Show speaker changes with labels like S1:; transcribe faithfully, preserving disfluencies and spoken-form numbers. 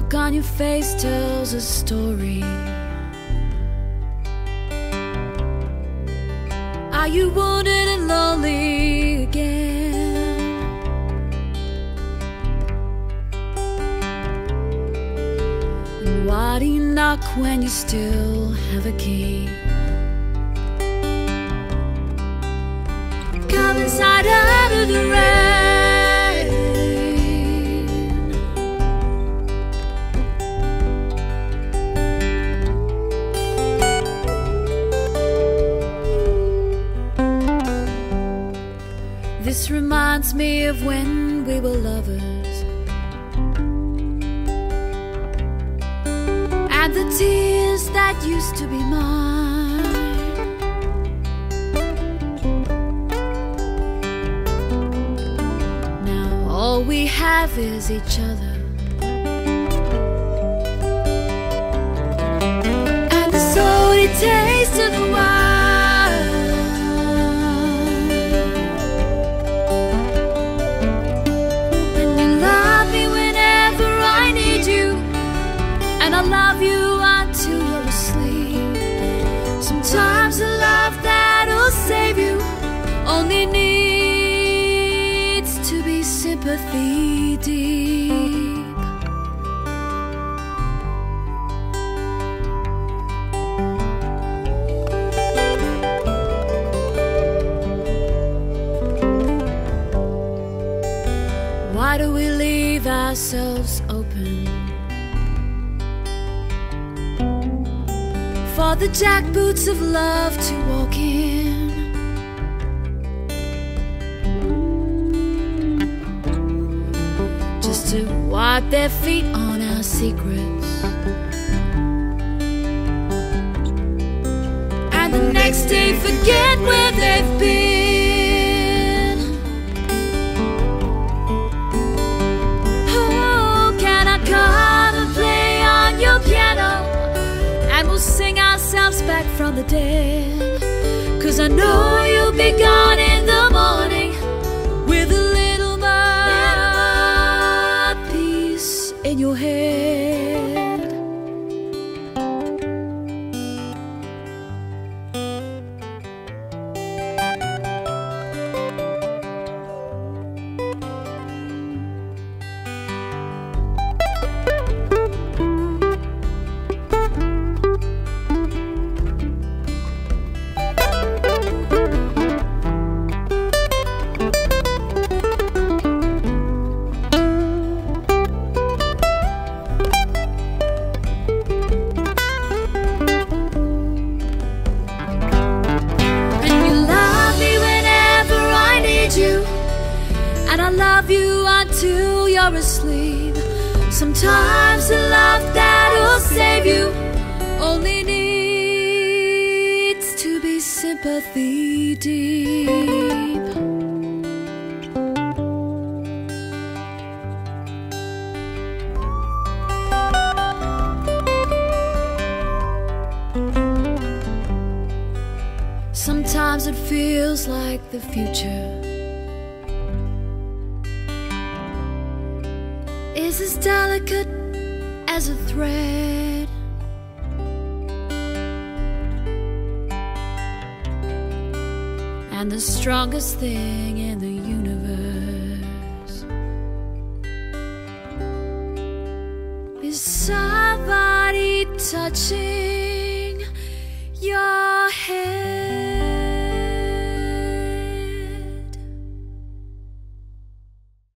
S1: look on your face tells a story. Are you wounded and lonely again? And why do you knock when you still have a key? Come inside out of the rain. This reminds me of when we were lovers, and the tears that used to be mine. Now all we have is each other, and the salty taste of the wine. I love you until you're asleep. Sometimes the love that'll save you only needs to be sympathy deep. Why do we leave ourselves open for the jackboots of love to walk in? Just to wipe their feet on our secrets, and the next day forget where they've been. Oh, can I come and play on your piano, and we'll sing ourselves back from the dead? 'Cause I know you'll be gone in the morning with a little more peace in your head. And I love you until you're asleep. Sometimes the love that'll save you only needs to be sympathy deep. Sometimes it feels like the future is as delicate as a thread, and the strongest thing in the universe is somebody touching